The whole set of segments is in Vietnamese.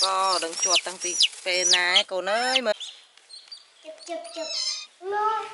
co đừng chuột tăng tì phê nái cô ơi mà chụp no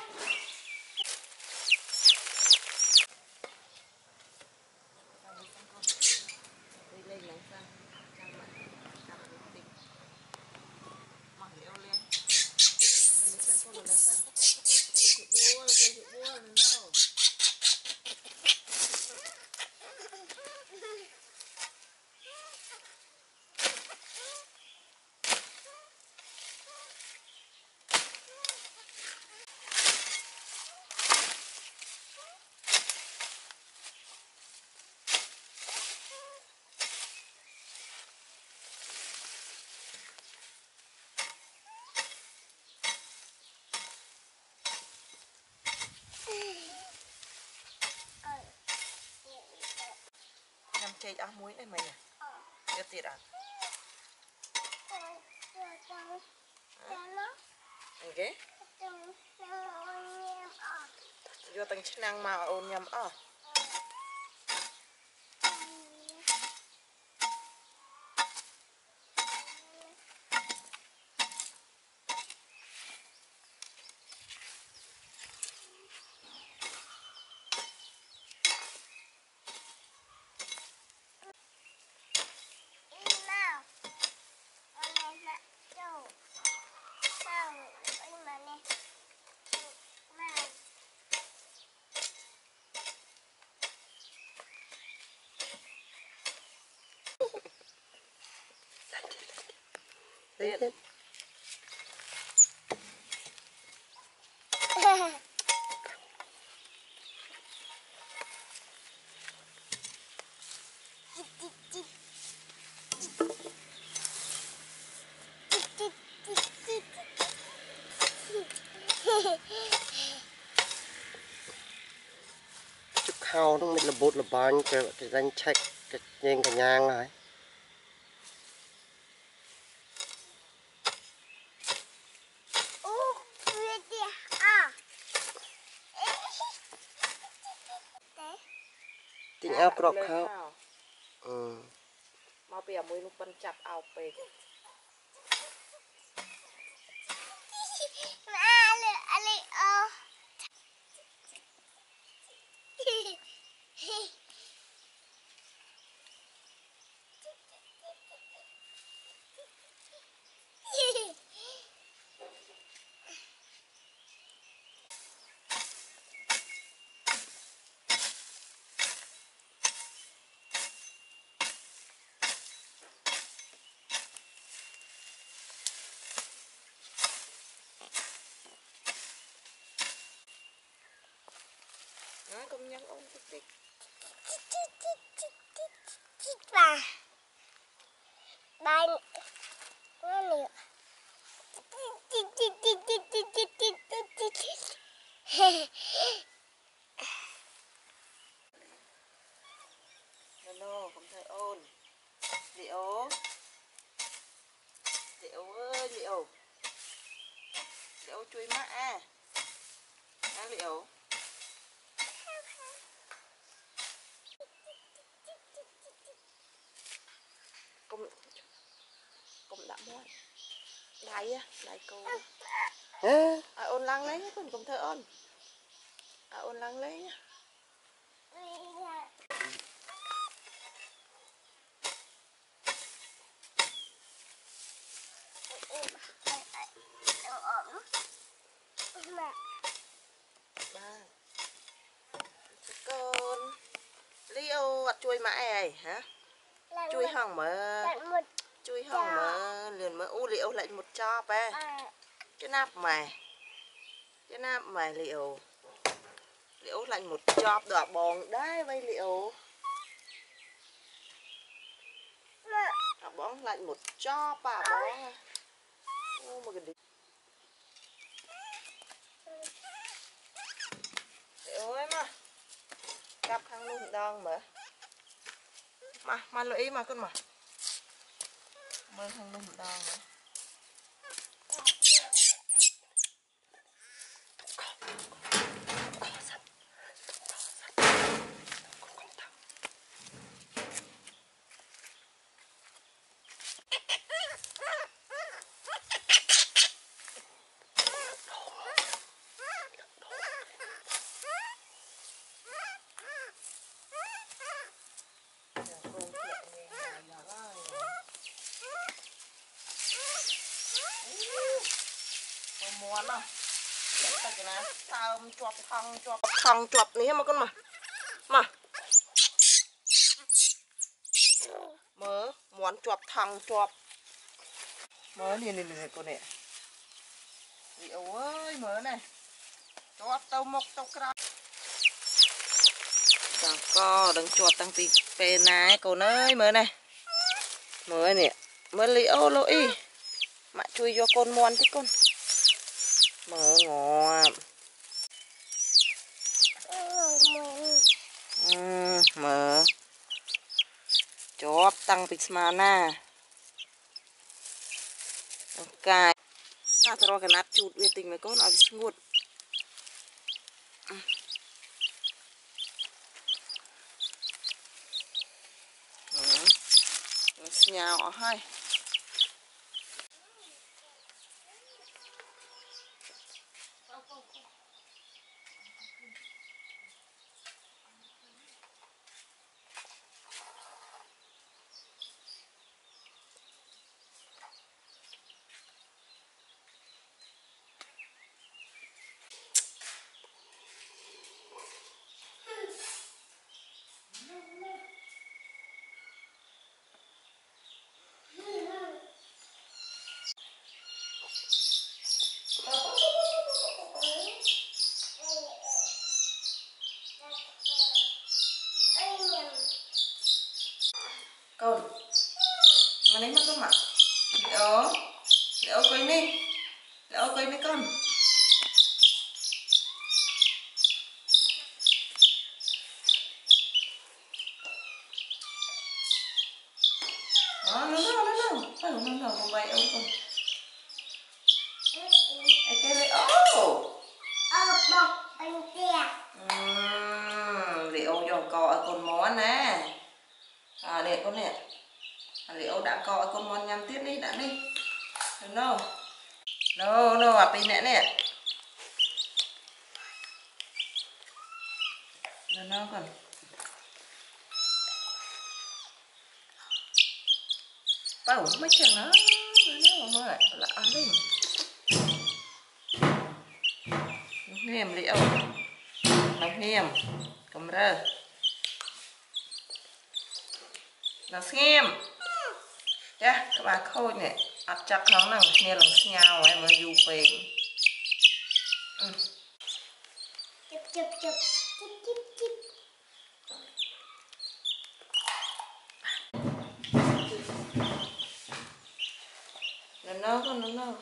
nhằm chơi áo muối đây mày nè chưa tiệt à ok vô tầng chức năng mà ôn nhầm tiệt chụp khao nó mình là bột là bán cái danh check cái nhanh cả nhang rồi tiếng áo cọp khao mau bẻ muối lúc bắn chặt ao pe nói công nhân ôn tích tích và bạn nó nữa no không thể ôn liệu ơi liệu chui mắt liệu cũng đã mua đáy cô ôn lăng lấy nhá còn không thể ôn lăng lấy nhá con Leo gặt chui mãi này hả chui hỏng mà liền mà u liệu lại một chop cái nắp mày liệu lạnh một chop đỏ bòn đấy vây liệu bóng lạnh một chop bóng một cái liệu ấy mà cặp khăn luôn đang mà lưu ý mà con mà mơ khăn luôn đang mà muôn à tại cái này sao thong chuột ní mà con mà mớ muốn chuột thong chuột mớ này con này Liệu ơi mớ này chuột tàu mộc tàu cào chẳng có đừng chuột tăng tí về này con ơi mớ này mớ này mớ liễu lỗi mà chui vô con muôn tí con mớ ngon mớ chóp tăng pismana ok ta throw cái nắp chụt về tình với con ở ngụt nhào ở hai con mà lấy mà con mặc liệu quên đi con đó nó con bay ôm con ai cái lấy bọc bánh kẹo liệu dòng cò ở con món nè để con nè liệu đã cò ở con món nhắm tiếp đi đã đi no à pin nè no con tao mấy chân nó mới là ăn đi nghiêm liệu nó nghiêm cầm ra nó nghiêm nha các bạn khôi nè áp chặt nó nè nghe lòng nhau em mới du phê chụp nó con nó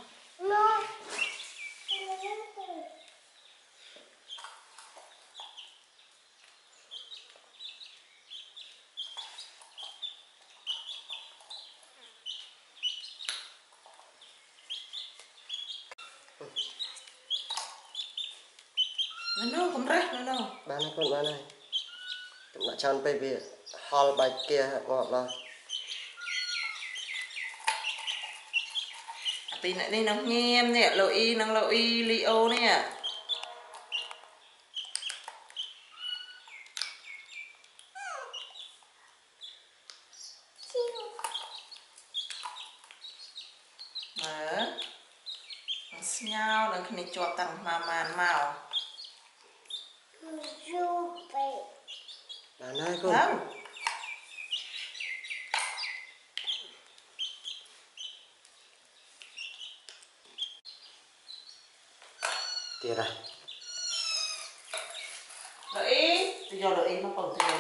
không ra nó bán này con bán này chúng ta chọn baby hall bài kia ngọt là tí lại đây nó nghe em nè lộ y Leo nè mở nó nhau nó khi cho tặng mà màn màu bán này con không tiền à lộ y tôi cho lộ y nó còn tôi